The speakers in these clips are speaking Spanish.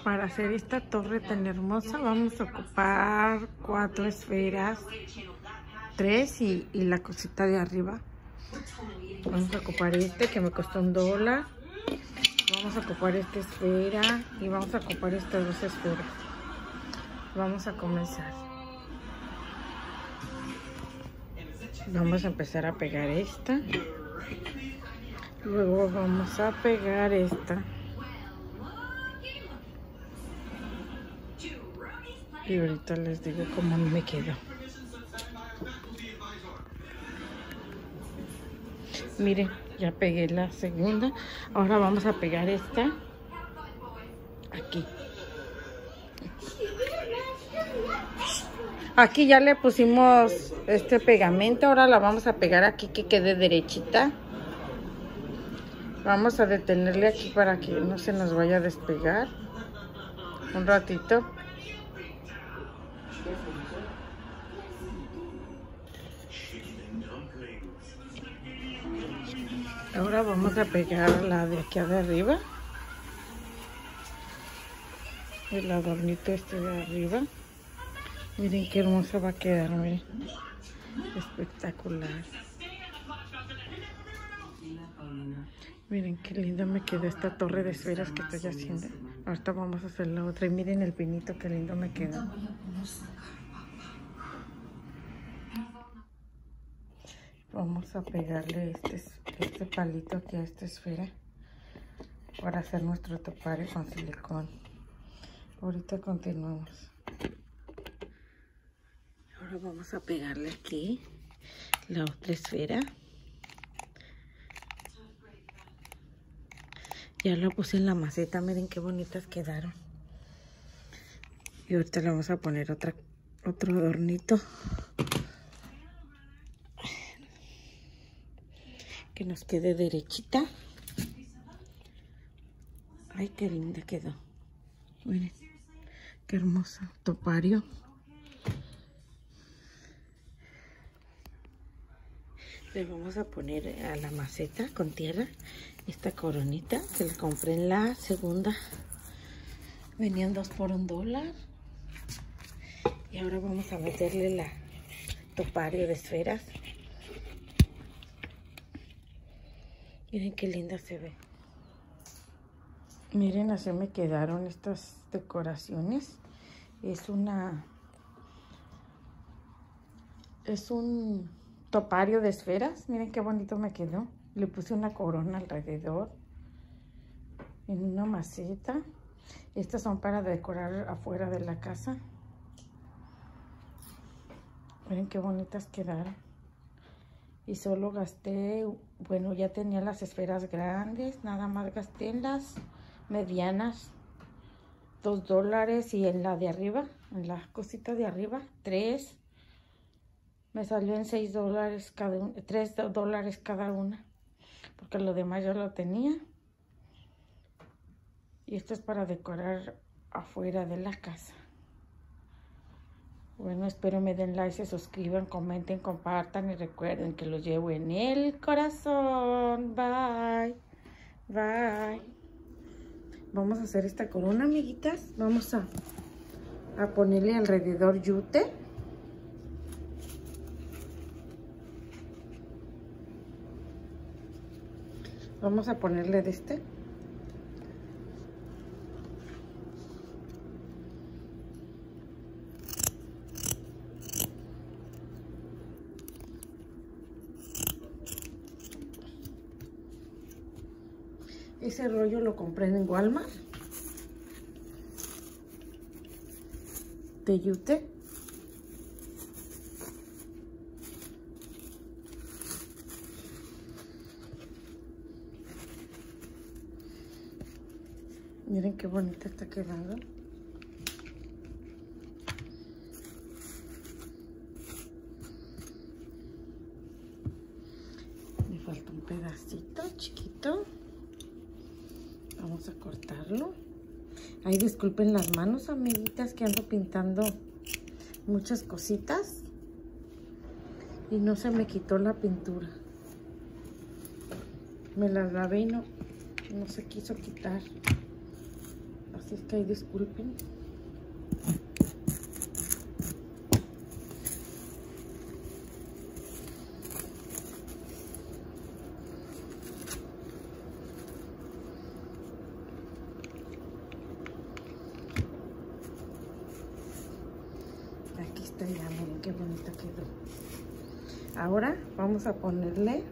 Para hacer esta torre tan hermosa vamos a ocupar 4 esferas, 3 y la cosita de arriba. Vamos a ocupar este que me costó $1. Vamos a ocupar esta esfera y vamos a ocupar estas 2 esferas. Vamos a comenzar. Vamos a empezar a pegar esta. Luego vamos a pegar esta. Y ahorita les digo cómo me quedó. Miren, ya pegué la segunda. Ahora vamos a pegar esta aquí. Aquí ya le pusimos este pegamento. Ahora la vamos a pegar aquí que quede derechita. Vamos a detenerle aquí para que no se nos vaya a despegar. Un ratito. Ahora vamos a pegar la de aquí de arriba. El adornito este de arriba. Miren qué hermosa va a quedar, miren. Espectacular. Miren qué linda me quedó esta torre de esferas que estoy haciendo. Ahorita vamos a hacer la otra y miren el pinito qué lindo me quedó. Vamos a pegarle este palito aquí a esta esfera para hacer nuestro topario con silicón. Ahorita continuamos. Ahora vamos a pegarle aquí la otra esfera. Ya la puse en la maceta, miren qué bonitas quedaron. Y ahorita le vamos a poner otro adornito. Que nos quede derechita. Ay, qué linda quedó. Miren, qué hermoso topario. Le vamos a poner a la maceta con tierra esta coronita que la compré en la segunda. Venían 2 por $1. Y ahora vamos a meterle la topario de esferas. Miren qué linda se ve. Miren, así me quedaron estas decoraciones. Es un topario de esferas. Miren qué bonito me quedó. Le puse una corona alrededor. En una maceta. Estas son para decorar afuera de la casa. Miren qué bonitas quedaron. Y solo gasté, bueno, ya tenía las esferas grandes, nada más gasté en las medianas $2 y en la de arriba, en la cosita de arriba, 3. Me salió en $6 cada una, $3 cada una, porque lo demás yo lo tenía. Y esto es para decorar afuera de la casa. Bueno, espero me den like, se suscriban, comenten, compartan y recuerden que los llevo en el corazón. Bye. Bye. Vamos a hacer esta corona, amiguitas. Vamos a ponerle alrededor yute. Vamos a ponerle de este. Ese rollo lo compré en Walmart. De yute. Miren qué bonita está quedando. Me falta un pedacito chiquito. Vamos a cortarlo. Ay, disculpen las manos, amiguitas, que ando pintando muchas cositas y no se me quitó la pintura. Me la lavé y no se quiso quitar. Así es que ahí disculpen. Aquí está ya, miren qué bonita quedó. Ahora vamos a ponerle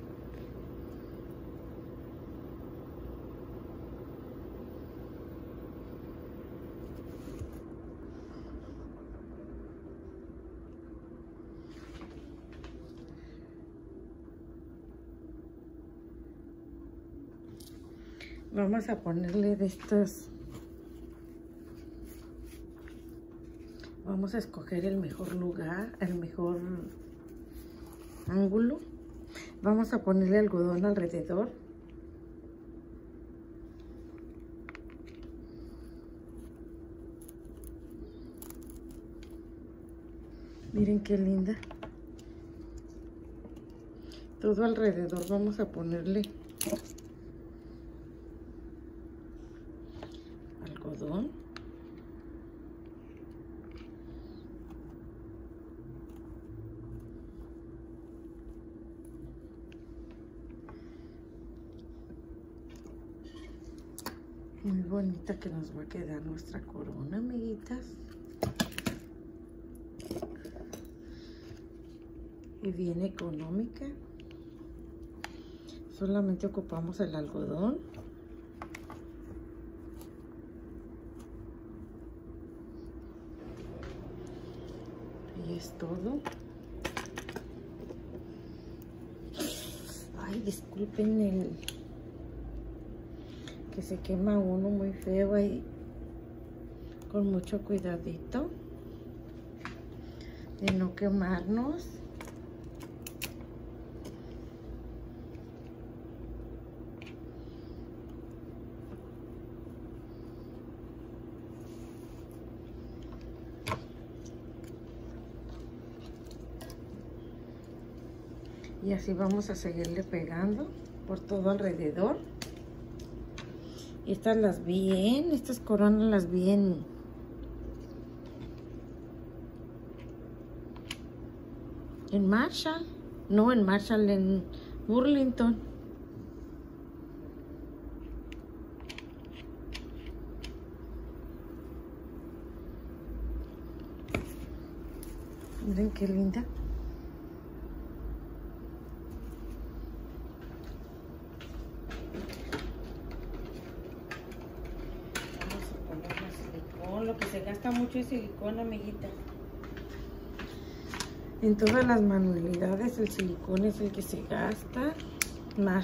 de estos. Vamos a escoger el mejor lugar, el mejor ángulo. Vamos a ponerle algodón alrededor. Miren qué linda. Todo alrededor vamos a ponerle algodón. Muy bonita que nos va a quedar nuestra corona, amiguitas. Y bien económica. Solamente ocupamos el algodón. Y es todo. Ay, disculpen el que se quema uno muy feo ahí, con mucho cuidadito de no quemarnos. Y así vamos a seguirle pegando por todo alrededor. Y estas las vi estas coronas las vi en Marshall. No, en Marshall, en Burlington. Miren qué linda. Lo que se gasta mucho es silicón, amiguita. En todas las manualidades el silicón es el que se gasta más.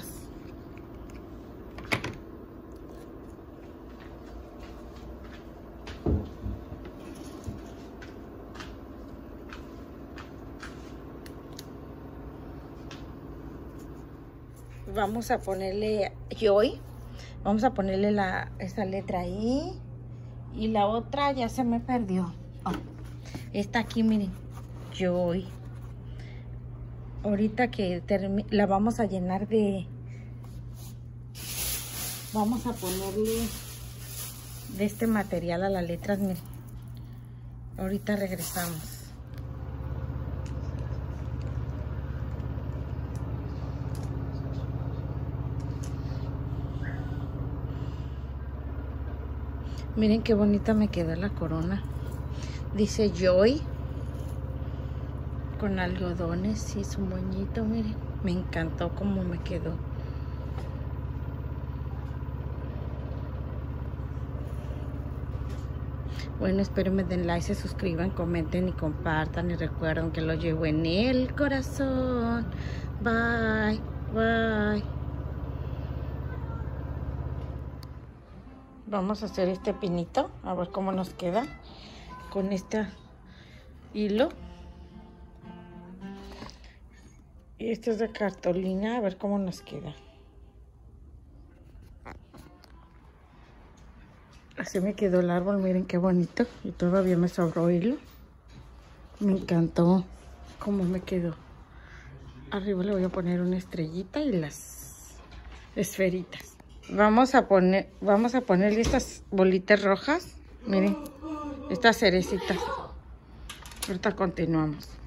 Vamos a ponerle Joy. Vamos a ponerle esa letra ahí. Y la otra ya se me perdió. Oh, esta aquí, miren. Joy. Ahorita que la vamos a llenar de... Vamos a ponerle de este material a las letras, miren. Ahorita regresamos. Miren qué bonita me quedó la corona. Dice Joy. Con algodones y su moñito, miren. Me encantó cómo me quedó. Bueno, espero me den like, se suscriban, comenten y compartan. Y recuerden que lo llevo en el corazón. Bye, bye. Vamos a hacer este pinito, a ver cómo nos queda con este hilo. Y este es de cartulina, a ver cómo nos queda. Así me quedó el árbol, miren qué bonito. Y todavía me sobró hilo. Me encantó cómo me quedó. Arriba le voy a poner una estrellita y las esferitas. Vamos a ponerle estas bolitas rojas. Miren, estas cerecitas. Ahorita continuamos.